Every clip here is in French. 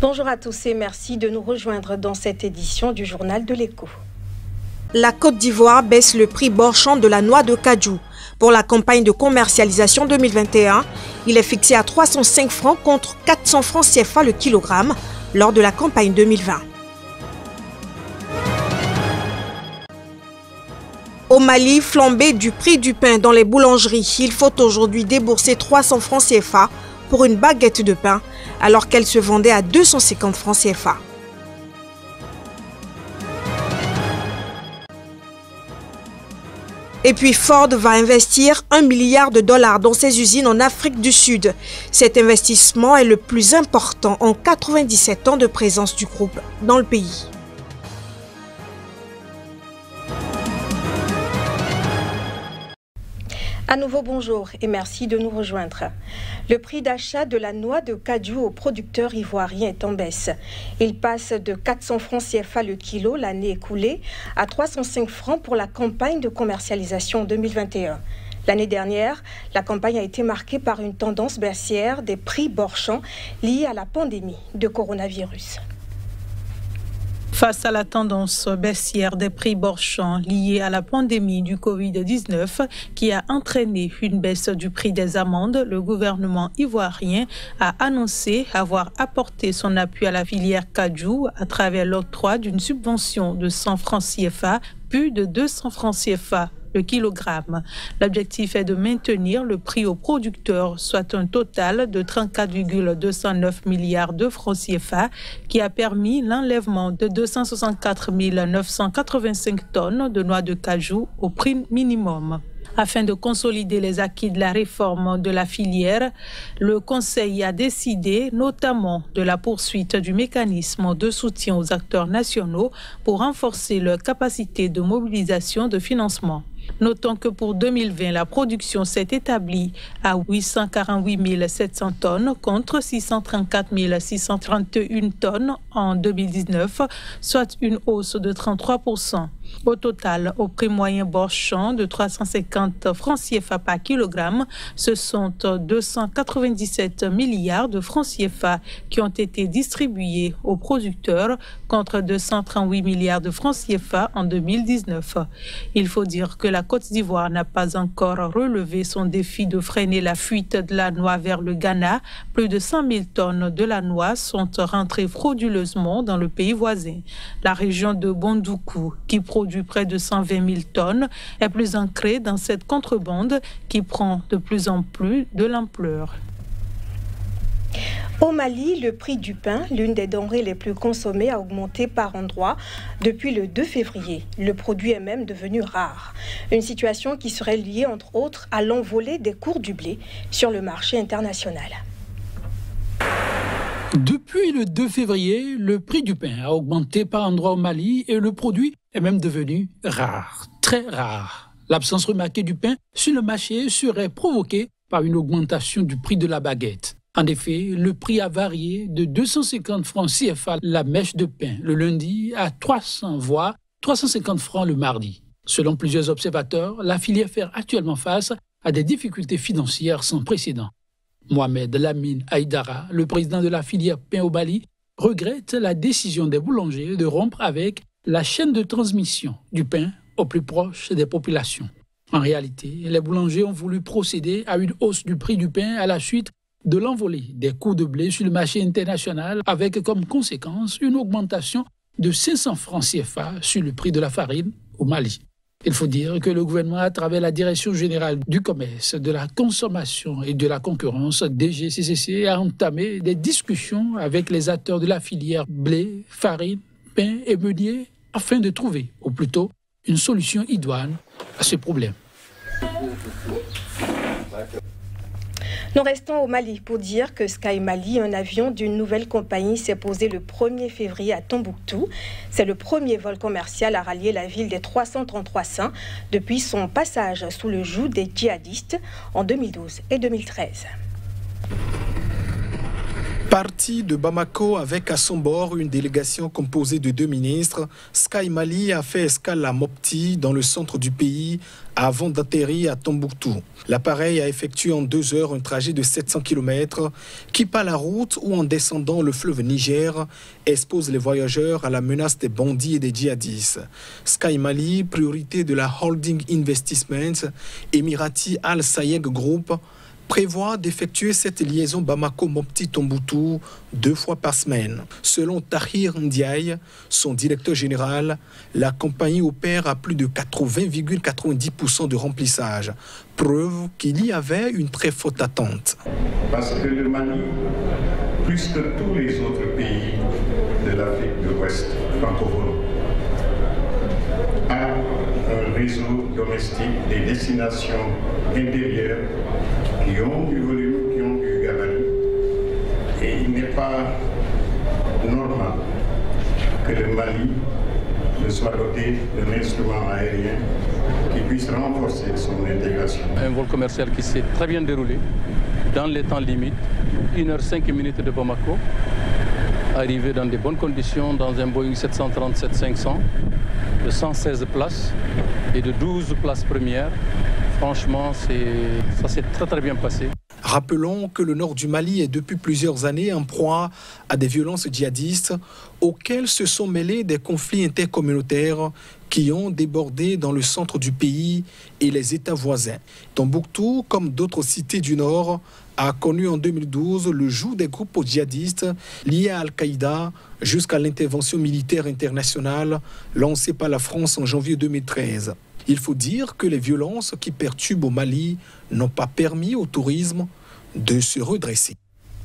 Bonjour à tous et merci de nous rejoindre dans cette édition du Journal de l'Écho. La Côte d'Ivoire baisse le prix borchant de la noix de cajou. Pour la campagne de commercialisation 2021, il est fixé à 305 francs contre 400 francs CFA le kilogramme lors de la campagne 2020. Au Mali, flambée du prix du pain dans les boulangeries. Il faut aujourd'hui débourser 300 francs CFA pour une baguette de pain, alors qu'elle se vendait à 250 francs CFA. Et puis Ford va investir $1 milliard dans ses usines en Afrique du Sud. Cet investissement est le plus important en 97 ans de présence du groupe dans le pays. À nouveau bonjour et merci de nous rejoindre. Le prix d'achat de la noix de cajou aux producteurs ivoiriens est en baisse. Il passe de 400 francs CFA le kilo l'année écoulée à 305 francs pour la campagne de commercialisation 2021. L'année dernière, la campagne a été marquée par une tendance baissière des prix borchants liés à la pandémie de coronavirus. Face à la tendance baissière des prix borchants liée à la pandémie du Covid-19 qui a entraîné une baisse du prix des amandes, le gouvernement ivoirien a annoncé avoir apporté son appui à la filière cajou à travers l'octroi d'une subvention de 100 francs CFA, puis de 200 francs CFA le kilogramme. L'objectif est de maintenir le prix aux producteurs, soit un total de 34,209 milliards de francs CFA, qui a permis l'enlèvement de 264 985 tonnes de noix de cajou au prix minimum. Afin de consolider les acquis de la réforme de la filière, le Conseil a décidé notamment de la poursuite du mécanisme de soutien aux acteurs nationaux pour renforcer leur capacité de mobilisation de financement. Notons que pour 2020, la production s'est établie à 848 700 tonnes contre 634 631 tonnes en 2019, soit une hausse de 33%. Au total, au prix moyen borchant de 350 francs CFA par kilogramme, ce sont 297 milliards de francs CFA qui ont été distribués aux producteurs contre 238 milliards de francs CFA en 2019. Il faut dire que la Côte d'Ivoire n'a pas encore relevé son défi de freiner la fuite de la noix vers le Ghana. Plus de 100 000 tonnes de la noix sont rentrées frauduleusement dans le pays voisin. La région de Bondoukou, qui produit près de 120 000 tonnes, est plus ancrée dans cette contrebande qui prend de plus en plus de l'ampleur. Au Mali, le prix du pain, l'une des denrées les plus consommées, a augmenté par endroits depuis le 2 février. Le produit est même devenu rare. Une situation qui serait liée, entre autres, à l'envolée des cours du blé sur le marché international. Depuis le 2 février, le prix du pain a augmenté par endroits au Mali et le produit est même devenu rare, très rare. L'absence remarquée du pain sur le marché serait provoquée par une augmentation du prix de la baguette. En effet, le prix a varié de 250 francs CFA la mèche de pain le lundi à 300 voire 350 francs le mardi. Selon plusieurs observateurs, la filière fait actuellement face à des difficultés financières sans précédent. Mohamed Lamine Haïdara, le président de la filière pain au Mali, regrette la décision des boulangers de rompre avec la chaîne de transmission du pain au plus proche des populations. En réalité, les boulangers ont voulu procéder à une hausse du prix du pain à la suite de l'envolée des cours de blé sur le marché international avec comme conséquence une augmentation de 500 francs CFA sur le prix de la farine au Mali. Il faut dire que le gouvernement, à travers la Direction générale du commerce, de la consommation et de la concurrence, DGCCC, a entamé des discussions avec les acteurs de la filière blé, farine, pain et meunier afin de trouver, au plus tôt, une solution idoine à ce problème. Nous restons au Mali pour dire que Sky Mali, un avion d'une nouvelle compagnie, s'est posé le 1er février à Tombouctou. C'est le premier vol commercial à rallier la ville des 333 saints depuis son passage sous le joug des djihadistes en 2012 et 2013. Parti de Bamako avec à son bord une délégation composée de 2 ministres, Sky Mali a fait escale à Mopti dans le centre du pays avant d'atterrir à Tombouctou. L'appareil a effectué en 2 heures un trajet de 700 km qui, par la route ou en descendant le fleuve Niger, expose les voyageurs à la menace des bandits et des djihadistes. Sky Mali, priorité de la Holding Investment Emirati Al Sayeg Group, prévoit d'effectuer cette liaison Bamako-Mopti-Tombouctou 2 fois par semaine. Selon Tahir Ndiaye, son directeur général, la compagnie opère à plus de 80,90% de remplissage, preuve qu'il y avait une très forte attente. Parce que le Mali, plus que tous les autres pays de l'Afrique de l'Ouest francophone, a un réseau domestique des destinations intérieures qui ont du volume, qui ont du gabarit. Et il n'est pas normal que le Mali ne soit doté d'un instrument aérien qui puisse renforcer son intégration. Un vol commercial qui s'est très bien déroulé, dans les temps limites, 1h05 de Bamako, arrivé dans de bonnes conditions dans un Boeing 737-500 de 116 places et de 12 places premières. Franchement, ça s'est très bien passé. Rappelons que le nord du Mali est depuis plusieurs années en proie à des violences djihadistes auxquelles se sont mêlés des conflits intercommunautaires qui ont débordé dans le centre du pays et les États voisins. Tombouctou, comme d'autres cités du nord, a connu en 2012 le joug des groupes djihadistes liés à Al-Qaïda jusqu'à l'intervention militaire internationale lancée par la France en janvier 2013. Il faut dire que les violences qui perturbent au Mali n'ont pas permis au tourisme de se redresser.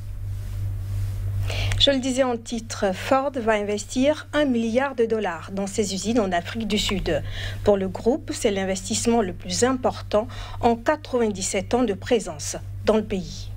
Je le disais en titre, Ford va investir $1 milliard dans ses usines en Afrique du Sud. Pour le groupe, c'est l'investissement le plus important en 97 ans de présence dans le pays.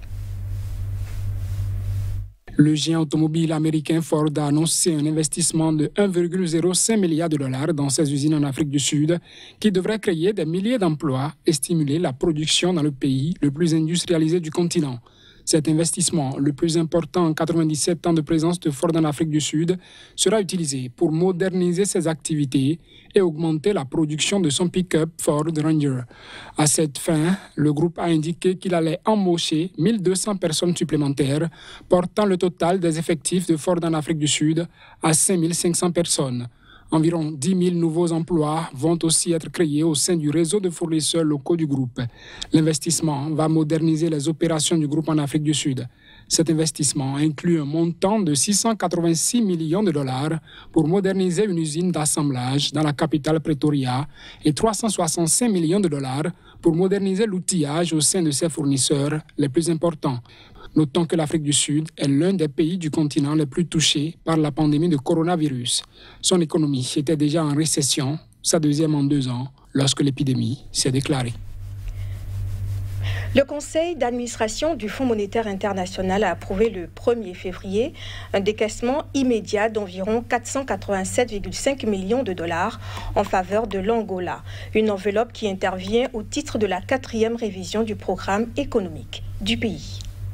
Le géant automobile américain Ford a annoncé un investissement de $1,05 milliard dans ses usines en Afrique du Sud qui devrait créer des milliers d'emplois et stimuler la production dans le pays le plus industrialisé du continent. Cet investissement, le plus important en 97 ans de présence de Ford en Afrique du Sud, sera utilisé pour moderniser ses activités et augmenter la production de son pick-up Ford Ranger. À cette fin, le groupe a indiqué qu'il allait embaucher 1200 personnes supplémentaires, portant le total des effectifs de Ford en Afrique du Sud à 5500 personnes. Environ 10 000 nouveaux emplois vont aussi être créés au sein du réseau de fournisseurs locaux du groupe. L'investissement va moderniser les opérations du groupe en Afrique du Sud. Cet investissement inclut un montant de $686 millions pour moderniser une usine d'assemblage dans la capitale Pretoria et $365 millions pour moderniser l'outillage au sein de ses fournisseurs les plus importants. Notons que l'Afrique du Sud est l'un des pays du continent les plus touchés par la pandémie de coronavirus. Son économie était déjà en récession, sa deuxième en 2 ans, lorsque l'épidémie s'est déclarée. Le conseil d'administration du Fonds monétaire international a approuvé le 1er février un décaissement immédiat d'environ $487,5 millions en faveur de l'Angola. Une enveloppe qui intervient au titre de la 4e révision du programme économique du pays.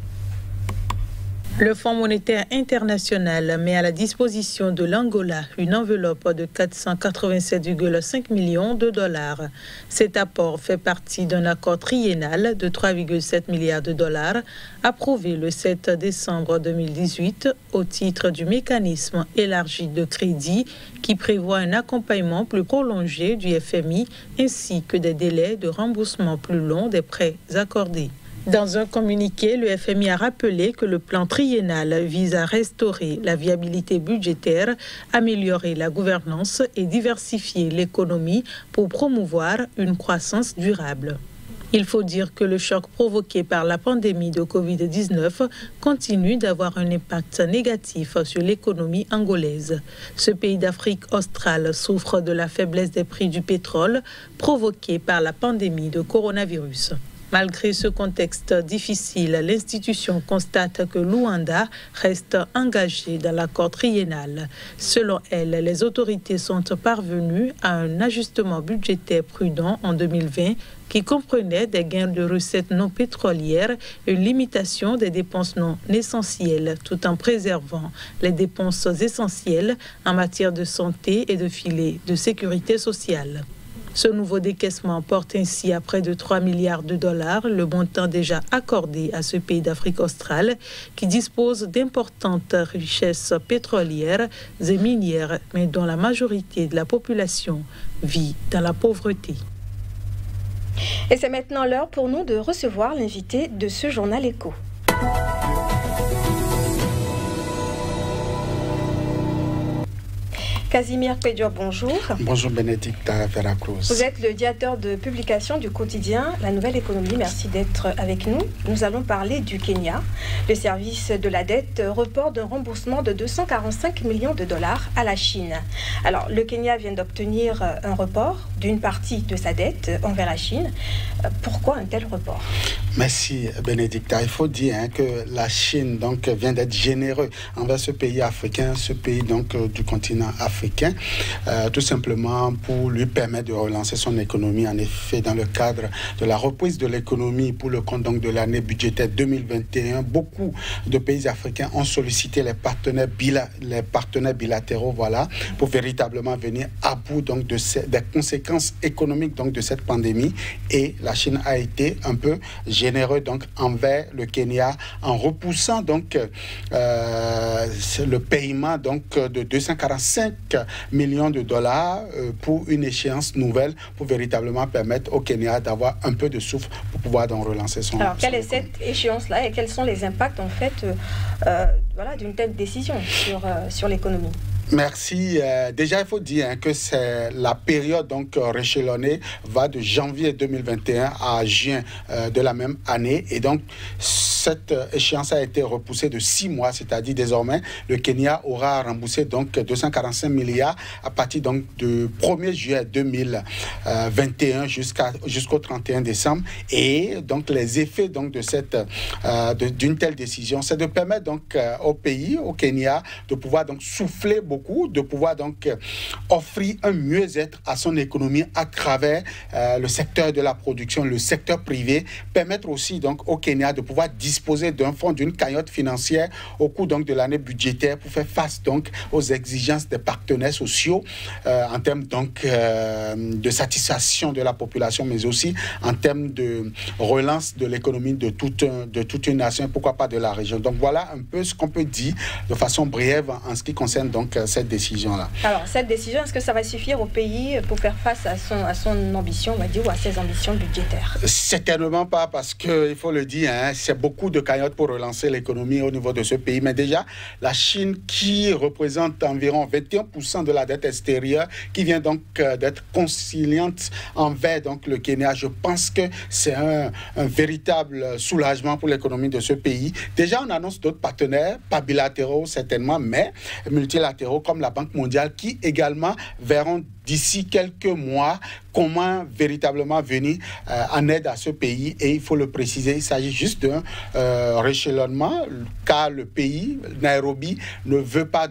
Le Fonds monétaire international met à la disposition de l'Angola une enveloppe de $487,5 millions. Cet apport fait partie d'un accord triennal de $3,7 milliards approuvé le 7 décembre 2018 au titre du mécanisme élargi de crédit qui prévoit un accompagnement plus prolongé du FMI ainsi que des délais de remboursement plus longs des prêts accordés. Dans un communiqué, le FMI a rappelé que le plan triennal vise à restaurer la viabilité budgétaire, améliorer la gouvernance et diversifier l'économie pour promouvoir une croissance durable. Il faut dire que le choc provoqué par la pandémie de Covid-19 continue d'avoir un impact négatif sur l'économie angolaise. Ce pays d'Afrique australe souffre de la faiblesse des prix du pétrole provoquée par la pandémie de coronavirus. Malgré ce contexte difficile, l'institution constate que Luanda reste engagée dans l'accord triennal. Selon elle, les autorités sont parvenues à un ajustement budgétaire prudent en 2020 qui comprenait des gains de recettes non pétrolières et une limitation des dépenses non essentielles, tout en préservant les dépenses essentielles en matière de santé et de filet de sécurité sociale. Ce nouveau décaissement porte ainsi à près de 3 milliards de dollars, le montant déjà accordé à ce pays d'Afrique australe qui dispose d'importantes richesses pétrolières et minières, mais dont la majorité de la population vit dans la pauvreté. Et c'est maintenant l'heure pour nous de recevoir l'invité de ce journal Écho. Casimir Pédior, bonjour. Bonjour Bénédicta Veracruz. Vous êtes le directeur de publication du quotidien La Nouvelle Économie. Merci d'être avec nous. Nous allons parler du Kenya. Le service de la dette reporte un remboursement de 245 millions de dollars à la Chine. Alors, le Kenya vient d'obtenir un report d'une partie de sa dette envers la Chine. Pourquoi un tel report? Merci Bénédicta. Il faut dire que la Chine donc, vient d'être généreux envers ce pays africain, ce pays donc, du continent africain, tout simplement pour lui permettre de relancer son économie. En effet, dans le cadre de la reprise de l'économie pour le compte donc, de l'année budgétaire 2021, beaucoup de pays africains ont sollicité les partenaires bilatéraux voilà, pour véritablement venir à bout donc, des conséquences économiques donc, de cette pandémie. Et la Chine a été un peu généreux donc, envers le Kenya en repoussant donc, le paiement donc, de 245 millions de dollars pour une échéance nouvelle pour véritablement permettre au Kenya d'avoir un peu de souffle pour pouvoir donc relancer son... Alors, quelle est cette échéance-là et quels sont les impacts en fait voilà, d'une telle décision sur l'économie? Merci. Déjà, il faut dire que c'est la période donc réchelonnée va de janvier 2021 à juin de la même année. Et donc, cette échéance a été repoussée de 6 mois, c'est-à-dire désormais, le Kenya aura remboursé donc 245 milliards à partir donc du 1er juillet 2021 jusqu'au 31 décembre. Et donc, les effets donc, d'une telle décision, c'est de permettre donc au pays, au Kenya, de pouvoir donc souffler beaucoup, de pouvoir donc offrir un mieux-être à son économie à travers le secteur de la production, le secteur privé, permettre aussi donc au Kenya de pouvoir disposer d'un fonds, d'une cagnotte financière au cours donc de l'année budgétaire pour faire face donc aux exigences des partenaires sociaux en termes donc de satisfaction de la population, mais aussi en termes de relance de l'économie de toute une nation, pourquoi pas de la région. Donc voilà un peu ce qu'on peut dire de façon brève en ce qui concerne donc cette décision-là. Alors, cette décision, est-ce que ça va suffire au pays pour faire face à son ambition, on va dire, ou à ses ambitions budgétaires? Certainement pas, parce qu'il faut le dire, c'est beaucoup de cagnottes pour relancer l'économie au niveau de ce pays. Mais déjà, la Chine, qui représente environ 21% de la dette extérieure, qui vient donc d'être conciliante envers donc, le Kenya, je pense que c'est un véritable soulagement pour l'économie de ce pays. Déjà, on annonce d'autres partenaires, pas bilatéraux certainement, mais multilatéraux comme la Banque mondiale, qui également verront d'ici quelques mois comment véritablement venir en aide à ce pays. Et il faut le préciser, il s'agit juste d'un réchelonnement, car le pays, Nairobi, ne veut pas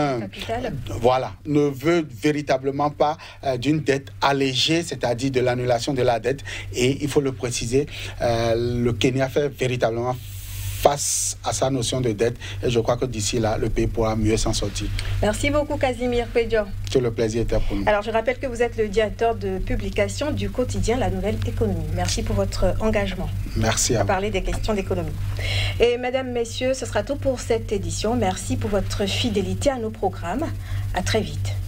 ne veut véritablement pas d'une dette allégée, c'est-à-dire de l'annulation de la dette. Et il faut le préciser, le Kenya fait véritablement face à sa notion de dette, et je crois que d'ici là, le pays pourra mieux s'en sortir. Merci beaucoup, Casimir Pédior. Tout le plaisir était pour nous. Alors, je rappelle que vous êtes le directeur de publication du quotidien La Nouvelle Économie. Merci pour votre engagement. Merci à vous. Parler des questions d'économie. Et mesdames, messieurs, ce sera tout pour cette édition. Merci pour votre fidélité à nos programmes. À très vite.